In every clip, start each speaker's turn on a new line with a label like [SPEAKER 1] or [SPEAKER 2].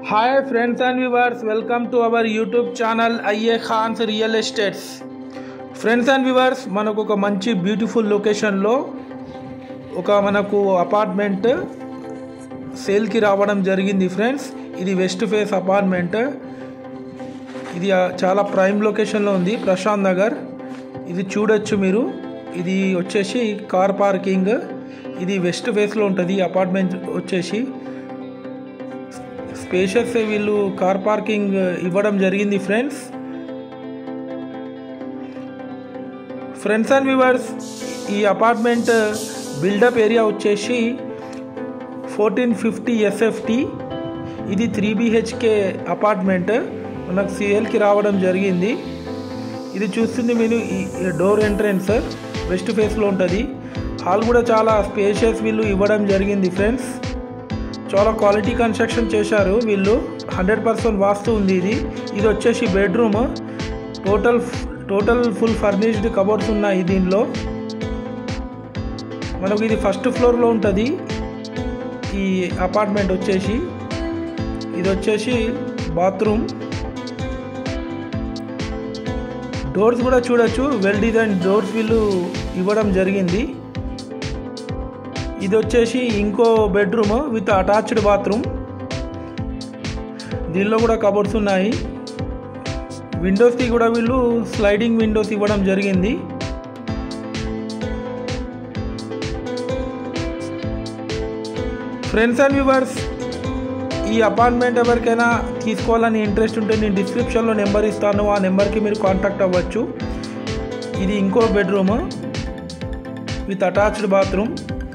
[SPEAKER 1] Hi friends and viewers, welcome to our YouTube channel IA Khan's Real Estates. Friends and viewers, మనకు ఒక మంచి beautiful లొకేషన్లో ఒక మనకు అపార్ట్మెంట్ సేల్కి రావడం జరిగింది ఫ్రెండ్స్. ఇది వెస్ట్ ఫేస్ అపార్ట్మెంట్. ఇది చాలా ప్రైమ్ లొకేషన్లో ఉంది, ప్రశాంత్ నగర్. ఇది చూడొచ్చు మీరు. ఇది వచ్చేసి కార్ పార్కింగ్. ఇది వెస్ట్ ఫేస్లో ఉంటుంది. అపార్ట్మెంట్ వచ్చేసి స్పేషియస్ వీళ్ళు కార్ పార్కింగ్ ఇవ్వడం జరిగింది ఫ్రెండ్స్. ఫ్రెండ్స్ అండ్ వ్యూవర్స్, ఈ అపార్ట్మెంట్ బిల్డప్ ఏరియా వచ్చేసి 1450 SFT. ఇది 3 BHK అపార్ట్మెంట్ మనకు సిఎల్కి రావడం జరిగింది. ఇది చూస్తుంది మీరు ఈ డోర్ ఎంట్రన్స్ వెస్ట్ ఫేస్లో ఉంటుంది. హాల్ కూడా చాలా స్పేషియస్ వీళ్ళు ఇవ్వడం జరిగింది ఫ్రెండ్స్. చాలా క్వాలిటీ కన్స్ట్రక్షన్ చేశారు వీళ్ళు. 100% వాస్తు ఉంది. ఇది వచ్చేసి bedroom. Total full furnished cupboards ఉన్నాయి దీనిలో. మనకు ఇది ఫస్ట్ ఫ్లోర్లో ఉంటుంది ఈ అపార్ట్మెంట్ వచ్చేసి. ఇది వచ్చేసి బాత్రూమ్. డోర్స్ కూడా చూడొచ్చు, వెల్ డిజైన్ డోర్స్ వీళ్ళు ఇవ్వడం జరిగింది. ఇది వచ్చేసి ఇంకో బెడ్రూమ్ విత్ అటాచ్డ్ బాత్రూమ్. దీనిలో కూడా కబోర్డ్స్ ఉన్నాయి. విండోస్కి కూడా వీళ్ళు స్లైడింగ్ విండోస్ ఇవ్వడం జరిగింది. ఫ్రెండ్స్ అండ్ వ్యూవర్స్, ఈ అపార్ట్మెంట్ ఎవరికైనా తీసుకోవాలని ఇంట్రెస్ట్ ఉంటే నేను డిస్క్రిప్షన్లో నెంబర్ ఇస్తాను. ఆ నెంబర్కి మీరు కాంటాక్ట్ అవ్వచ్చు. ఇది ఇంకో బెడ్రూమ్ విత్ అటాచ్డ్ బాత్రూమ్.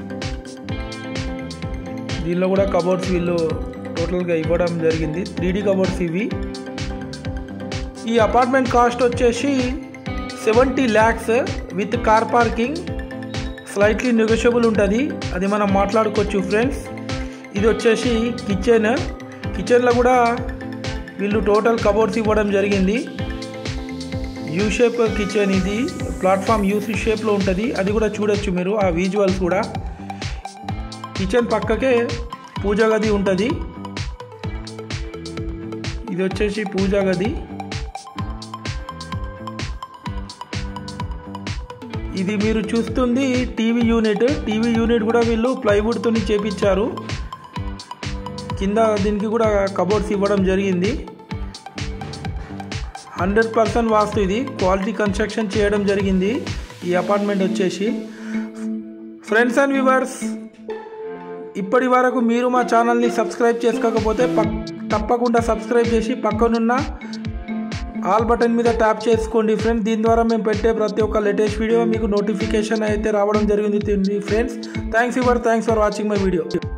[SPEAKER 1] దీనిలో కూడా కబోర్డ్స్ వీళ్ళు టోటల్గా ఇవ్వడం జరిగింది. 3D కబోర్డ్స్ ఇవి. ఈ అపార్ట్మెంట్ కాస్ట్ వచ్చేసి 70 lakhs with car parking. Slightly negotiable ఉంటుంది, అది మనం మాట్లాడుకోవచ్చు ఫ్రెండ్స్. ఇది వచ్చేసి కిచెన్లో కూడా వీళ్ళు టోటల్ కబోర్డ్స్ ఇవ్వడం జరిగింది. U shape kitchen. ఇది ప్లాట్ఫామ్ యూ షేప్లో ఉంటుంది. అది కూడా చూడొచ్చు మీరు ఆ విజువల్స్ కూడా. కిచెన్ పక్కకే పూజా గది ఉంటుంది. ఇది వచ్చేసి పూజా గది. ఇది మీరు చూస్తుంది టీవీ యూనిట్ కూడా వీళ్ళు ప్లైవుడ్తో చేపించారు. కింద దీనికి కూడా కబోర్డ్స్ ఇవ్వడం జరిగింది. 100% వాస్తు. ఇది క్వాలిటీ కన్స్ట్రక్షన్ చేయడం జరిగింది ఈ అపార్ట్మెంట్ వచ్చేసి. ఫ్రెండ్స్ అండ్ వ్యూవర్స్, ఇప్పటి వరకు మీరు మా ఛానల్ని సబ్స్క్రైబ్ చేసుకోకపోతే తప్పకుండా సబ్స్క్రైబ్ చేసి పక్కనున్న ఆల్ బటన్ మీద ట్యాప్ చేసుకోండి ఫ్రెండ్స్. దీని ద్వారా మేము పెట్టే ప్రతి ఒక్క లేటెస్ట్ వీడియో మీకు నోటిఫికేషన్ అయితే రావడం జరుగుతుంది friends. Thanks for watching my video.